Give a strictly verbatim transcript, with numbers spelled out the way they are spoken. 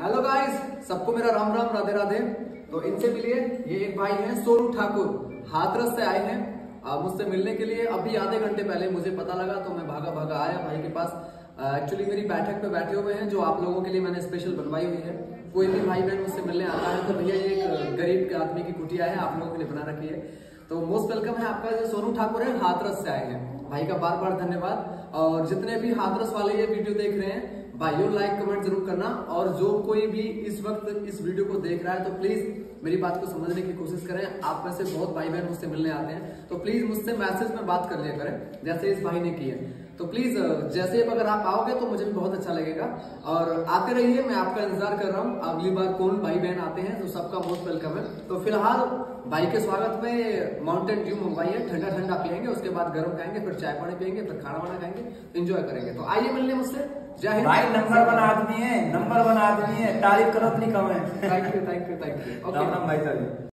Hello guys, सबको मेरा राम राम राधे राधे। तो इनसे मिलिए, ये एक भाई हैं सोनू ठाकुर, हाथरस से आए हैं मुझसे मिलने के लिए। अभी आधे घंटे पहले मुझे पता लगा तो मैं भागा भागा आया भाई के पास। एक्चुअली मेरी बैठक पे बैठे हुए हैं जो आप लोगों के लिए मैंने स्पेशल बनवाई हुई है। कोई भी भाई बहन मुझसे मिलने आता है तो भैया ये एक गरीब के आदमी की कुटिया है, आप लोगों के लिए बना रखी है। तो मोस्ट वेलकम है आपका। जो सोनू ठाकुर है हाथरस से आए हैं, भाई का बार बार धन्यवाद। और जितने भी हाथरस वाले ये वीडियो देख रहे हैं भाइयों, लाइक कमेंट जरूर करना। और जो कोई भी इस वक्त इस वीडियो को देख रहा है तो प्लीज मेरी बात को समझने की कोशिश करें। आप में से बहुत भाई बहन मुझसे मिलने आते हैं तो प्लीज मुझसे मैसेज में बात कर लिया करें, जैसे इस भाई ने की है। तो प्लीज जैसे अगर आप आओगे तो मुझे भी बहुत अच्छा लगेगा। और आते रहिए, मैं आपका इंतजार कर रहा हूँ। अगली बार कौन भाई बहन आते हैं तो सबका मोस्ट वेलकम है। तो फिलहाल भाई के स्वागत में माउंटेन ड्यू मंगवाई है, ठंडा ठंडा पियेंगे, उसके बाद गर्म खाएंगे, फिर चाय पानी पियेंगे, फिर खाना वाना खाएंगे, एंजॉय करेंगे। तो आइए मिलने मुझसे। जय हिंद भाई। नंबर वन आदमी है, नंबर वन आदमी है, तारीफ करो अपनी कमेंट। Thank you thank you thank you. Ram Ram भाई साहब।